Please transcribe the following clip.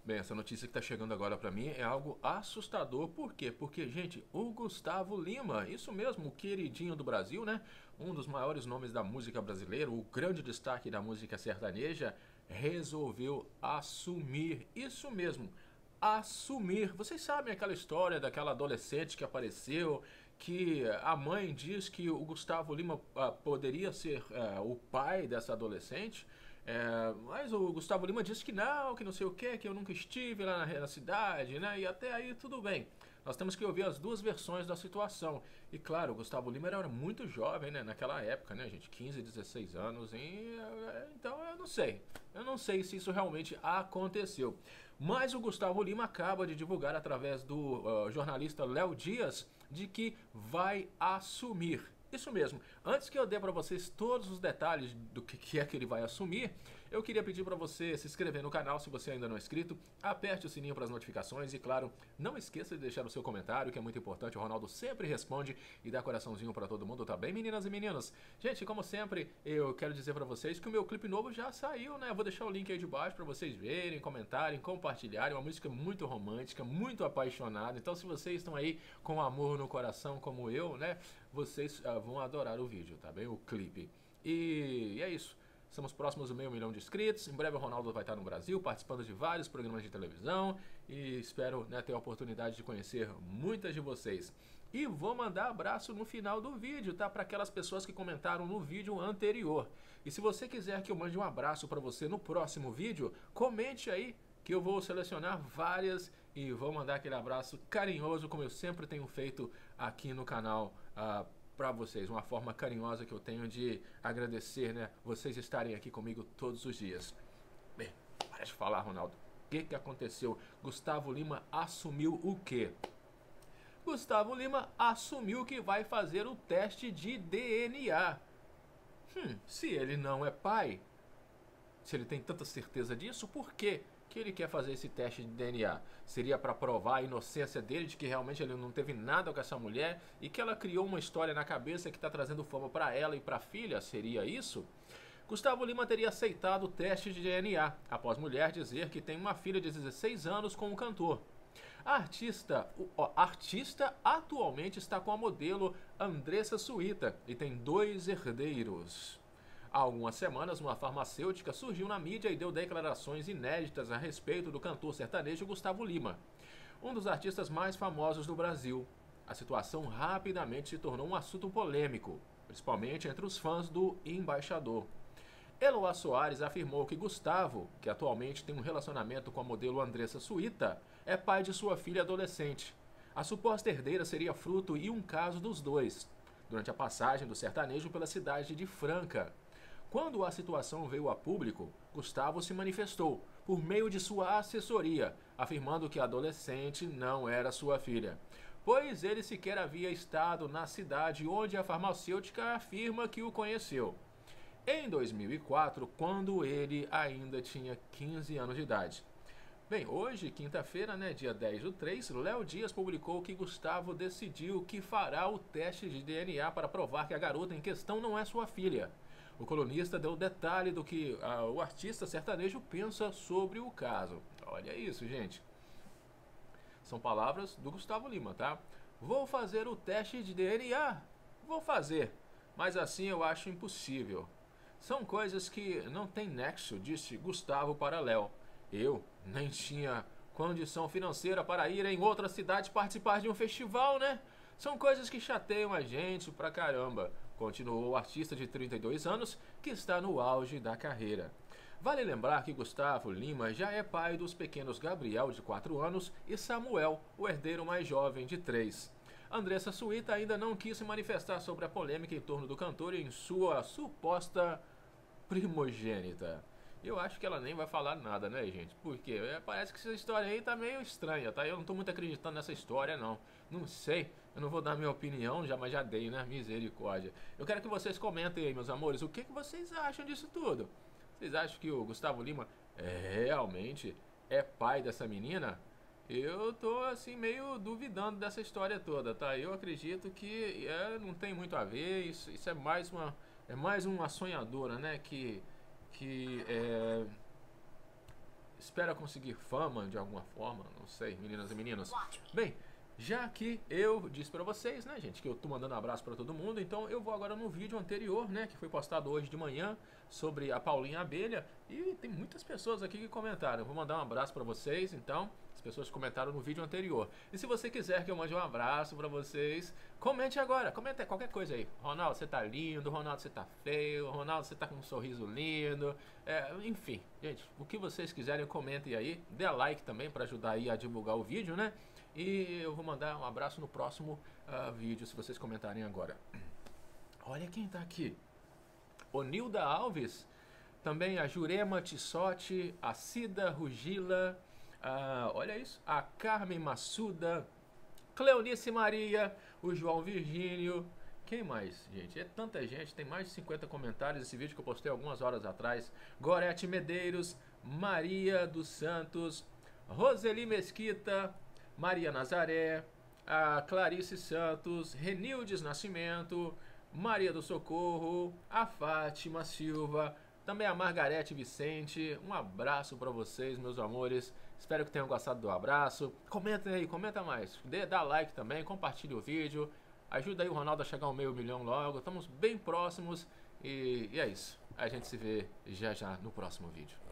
Bem, essa notícia que está chegando agora para mim é algo assustador. Por quê? Porque, gente, o Gustavo Lima, isso mesmo, o queridinho do Brasil, né? Um dos maiores nomes da música brasileira, o grande destaque da música sertaneja, resolveu assumir, isso mesmo, assumir. Vocês sabem aquela história daquela adolescente que apareceu, que a mãe diz que o Gustavo Lima poderia ser o pai dessa adolescente? Mas o Gustavo Lima disse que não sei o que eu nunca estive lá na cidade, né? E até aí tudo bem. Nós temos que ouvir as duas versões da situação. E claro, o Gustavo Lima era muito jovem, né? Naquela época, né, gente? 15, 16 anos. Então eu não sei. Eu não sei se isso realmente aconteceu. Mas o Gustavo Lima acaba de divulgar através do jornalista Léo Dias de que vai assumir. Isso mesmo. Antes que eu dê para vocês todos os detalhes do que é que ele vai assumir, eu queria pedir para você se inscrever no canal se você ainda não é inscrito, aperte o sininho para as notificações e, claro, não esqueça de deixar o seu comentário, que é muito importante. O Ronaldo sempre responde e dá coraçãozinho para todo mundo, tá bem, meninas e meninos? Gente, como sempre, eu quero dizer para vocês que o meu clipe novo já saiu, né? Eu vou deixar o link aí de baixo para vocês verem, comentarem, compartilharem. Uma música muito romântica, muito apaixonada. Então, se vocês estão aí com amor no coração como eu, né? Vocês vão adorar o vídeo, tá bem? O clipe. E é isso. Estamos próximos do 500 mil de inscritos. Em breve o Ronaldo vai estar no Brasil, participando de vários programas de televisão. E espero, né, ter a oportunidade de conhecer muitas de vocês. E vou mandar abraço no final do vídeo, tá? Para aquelas pessoas que comentaram no vídeo anterior. E se você quiser que eu mande um abraço para você no próximo vídeo, comente aí, que eu vou selecionar várias e vou mandar aquele abraço carinhoso, como eu sempre tenho feito aqui no canal para vocês. Uma forma carinhosa que eu tenho de agradecer, né, vocês estarem aqui comigo todos os dias. Bem, para de falar, Ronaldo. O que aconteceu? Gustavo Lima assumiu o quê? Gustavo Lima assumiu que vai fazer o teste de DNA. Se ele não é pai, se ele tem tanta certeza disso, por quê que ele quer fazer esse teste de DNA? Seria para provar a inocência dele, de que realmente ele não teve nada com essa mulher e que ela criou uma história na cabeça que está trazendo fama para ela e para a filha? Seria isso? Gustavo Lima teria aceitado o teste de DNA após mulher dizer que tem uma filha de 16 anos com o cantor. A artista atualmente está com a modelo Andressa Suíta e tem 2 herdeiros. Há algumas semanas, uma farmacêutica surgiu na mídia e deu declarações inéditas a respeito do cantor sertanejo Gustavo Lima, um dos artistas mais famosos do Brasil. A situação rapidamente se tornou um assunto polêmico, principalmente entre os fãs do embaixador. Eloá Soares afirmou que Gustavo, que atualmente tem um relacionamento com a modelo Andressa Suíta, é pai de sua filha adolescente. A suposta herdeira seria fruto e um caso dos dois, durante a passagem do sertanejo pela cidade de Franca. Quando a situação veio a público, Gustavo se manifestou por meio de sua assessoria, afirmando que a adolescente não era sua filha, pois ele sequer havia estado na cidade onde a farmacêutica afirma que o conheceu. Em 2004, quando ele ainda tinha 15 anos de idade. Bem, hoje, quinta-feira, né, dia 10/3, Léo Dias publicou que Gustavo decidiu que fará o teste de DNA para provar que a garota em questão não é sua filha. O colunista deu detalhe do que o artista sertanejo pensa sobre o caso. Olha isso, gente. São palavras do Gustavo Lima, tá? Vou fazer o teste de DNA? Vou fazer, mas assim eu acho impossível. São coisas que não tem nexo, disse Gustavo para Léo. Eu nem tinha condição financeira para ir em outra cidade participar de um festival, né? São coisas que chateiam a gente pra caramba, continuou o artista de 32 anos, que está no auge da carreira. Vale lembrar que Gustavo Lima já é pai dos pequenos Gabriel, de 4 anos, e Samuel, o herdeiro mais jovem, de 3. Andressa Suíta ainda não quis se manifestar sobre a polêmica em torno do cantor e em sua suposta primogênita. Eu acho que ela nem vai falar nada, né, gente? Porque parece que essa história aí tá meio estranha, tá? Eu não tô muito acreditando nessa história, não. Não sei, eu não vou dar minha opinião, mas já dei, né? Misericórdia. Eu quero que vocês comentem aí, meus amores, o que vocês acham disso tudo? Vocês acham que o Gustavo Lima realmente é pai dessa menina? Eu tô, assim, meio duvidando dessa história toda, tá? Eu acredito que não tem muito a ver, isso é mais uma sonhadora, né? Que espera conseguir fama de alguma forma, não sei, meninas e meninos. Bem, já que eu disse pra vocês, né, gente, que eu tô mandando um abraço pra todo mundo, então eu vou agora no vídeo anterior, né, que foi postado hoje de manhã, sobre a Paulinha Abelha, e tem muitas pessoas aqui que comentaram. Eu vou mandar um abraço pra vocês, então, as pessoas comentaram no vídeo anterior. E se você quiser que eu mande um abraço pra vocês, comente agora, comenta qualquer coisa aí. Ronaldo, você tá lindo, Ronaldo, você tá feio, Ronaldo, você tá com um sorriso lindo, enfim, gente, o que vocês quiserem, comentem aí, dê like também pra ajudar aí a divulgar o vídeo, né? E eu vou mandar um abraço no próximo vídeo, se vocês comentarem agora. Olha quem tá aqui. O Nilda Alves, também a Jurema Tissotti, a Cida Rugila, olha isso, a Carmen Massuda, Cleonice Maria, o João Virgínio. Quem mais, gente? É tanta gente, tem mais de 50 comentários esse vídeo que eu postei algumas horas atrás. Gorete Medeiros, Maria dos Santos, Roseli Mesquita, Maria Nazaré, a Clarice Santos, Renildes Nascimento, Maria do Socorro, a Fátima Silva, também a Margarete Vicente. Um abraço para vocês, meus amores. Espero que tenham gostado do abraço. Comentem aí, comenta mais. Dá like também, compartilhe o vídeo. Ajuda aí o Ronaldo a chegar ao 500 mil logo. Estamos bem próximos e é isso. A gente se vê já já no próximo vídeo.